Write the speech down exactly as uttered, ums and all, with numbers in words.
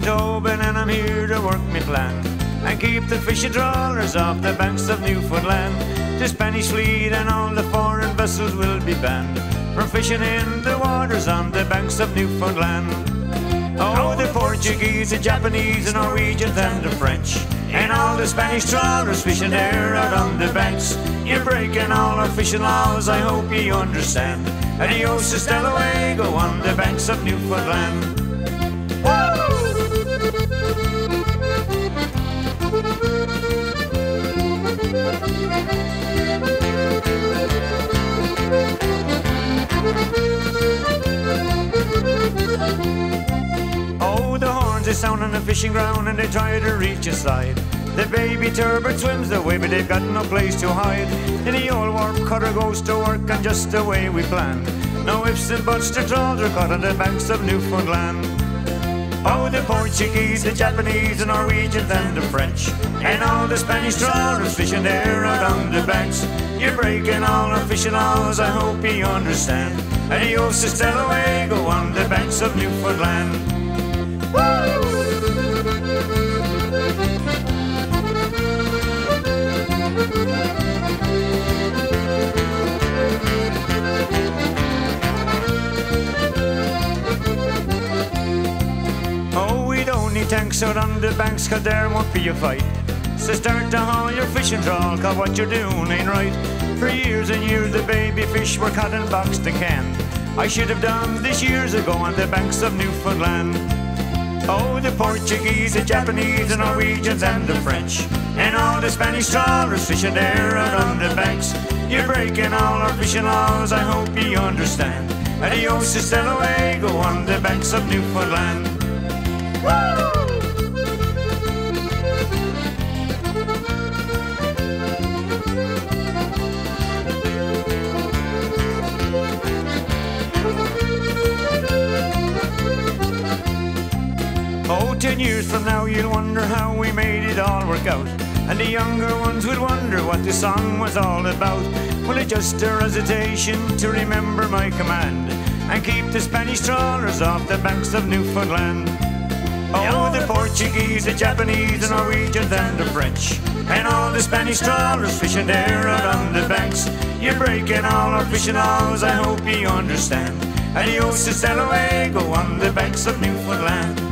Tobin and I'm here to work me plan and keep the fishing trawlers off the banks of Newfoundland. The Spanish fleet and all the foreign vessels will be banned from fishing in the waters on the banks of Newfoundland. Oh, the Portuguese, the Japanese, the Norwegians and the French, and all the Spanish trawlers fishing there out on the banks. You're breaking all our fishing laws, I hope you understand. Adios, hasta luego on the banks of Newfoundland. Oh, the horns they sound on the fishing ground and they try to reach inside. The baby turbot swims away but they've got no place to hide. And the old warp cutter goes to work and just the way we planned. No ifs and buts, the trawls are caught on the banks of Newfoundland. Oh, the Portuguese, the Japanese, the Norwegians and the French, and all the Spanish trawlers fishing there out on the banks. You're breaking all our fishing laws, I hope you understand. Adios, hasta luego on the banks of Newfoundland. Oh, we don't need tanks out on the banks, cause there won't be a fight. So start to haul your fishing trawl, cause what you're doing ain't right. For years and years the baby fish were caught and boxed and canned. I should have done this years ago on the banks of Newfoundland. Oh, the Portuguese, the Japanese, the Norwegians and the French, and all the Spanish trawlers fishing there out on the banks. You're breaking all our fishing laws, I hope you understand. Adios, hasta luego on the banks of Newfoundland. Woo! Oh, ten years from now you'll wonder how we made it all work out, and the younger ones will wonder what the song was all about. Well, it's just a hesitation to remember my command and keep the Spanish trawlers off the banks of Newfoundland. Oh, the Portuguese, the Japanese, the Norwegians and the French, and all the Spanish trawlers fishing there out on the banks. You're breaking all our fishing laws, I hope you understand. Adios, hasta luego on the banks of Newfoundland.